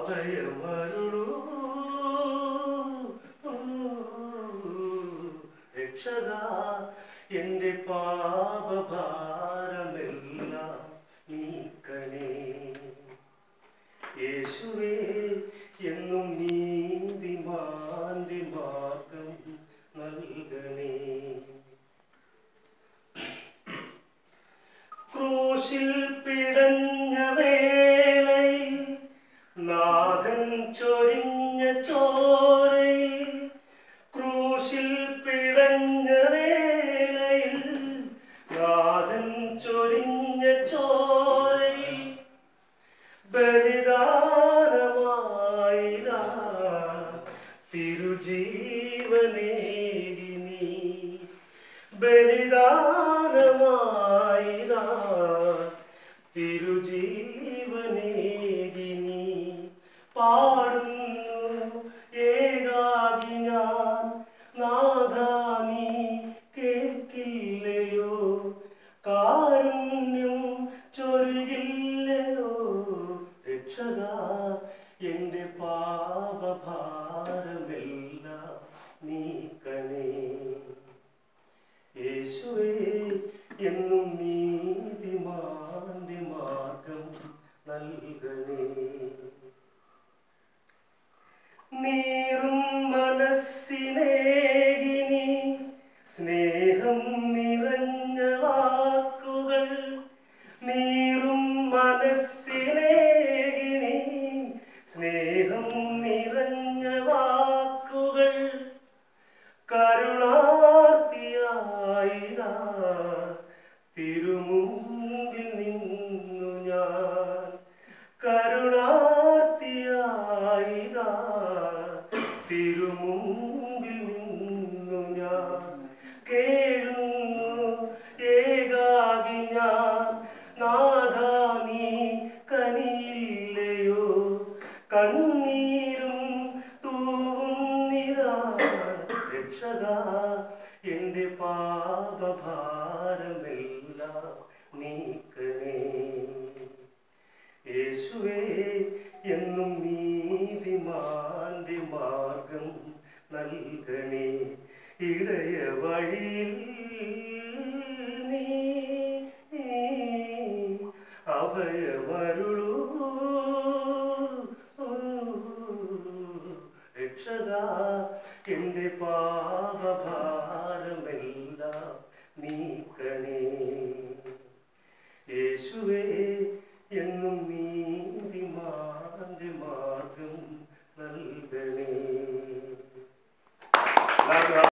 അഭയമരുളൂ രക്ഷകാ, എൻ്റെ പാപഭാരമെല്ലാം നീക്കണേ. യേശുവേ, എന്നും നീതിമാന്റെ മാർഗം നൽകണേ. ക്രൂശിൽ പിടഞ്ഞ വേളയിൽ നാഥൻ ചൊരിഞ്ഞ ചോരയിൽ, ക്രൂശിൽ പിടഞ്ഞ വേളയിൽ നാഥൻ ചൊരിഞ്ഞ ചോരയിൽ ബലിദാനമായിതാ തിരുജീവനേകി നീ, ബലിദാനമായിതാ തിരുജീവനേകി നീ. പാടുന്നു ഏകാകി ഞാൻ, നാഥാ നീ കേൾക്കില്ലയോ, കാരുണ്യം ചൊരിയില്ലയോ. രക്ഷകാ, എൻ്റെ പാപഭാരമെല്ലാം നീക്കണേ. യേശുവേ, എന്നും നീതിമാന്റെ മാർഗം നൽകണേ. നീറും മനസ്സിനേകി നീ സ്നേഹം നിറഞ്ഞ വാക്കുകൾ, നീറും മനസ്സിനേകി നീ സ്നേഹം നിറഞ്ഞ വാക്കുകൾ, കരുണാർത്തിയായിതാ തിരുമുമ്പിൽ നിന്നു ഞാൻ, കരുണാർത്തിയായിതാ തിരുമുമ്പിൽ നിന്നു ഞാൻ. കേഴുന്നു ഏകാകി ഞാൻ, നാഥാ നീ കനിയില്ലയോ, കണ്ണീരും തൂവുന്നിതാ. രക്ഷകാ, എൻ്റെ പാപഭാരമെല്ലാം നീക്കണേ. യേശുവേ, എന്നും നീതിമാന്റെ മാർഗം നൽകണേ. ഇടയ വഴിയിൽ നീ അഭയമരുളൂ രക്ഷകാ, എൻ്റെ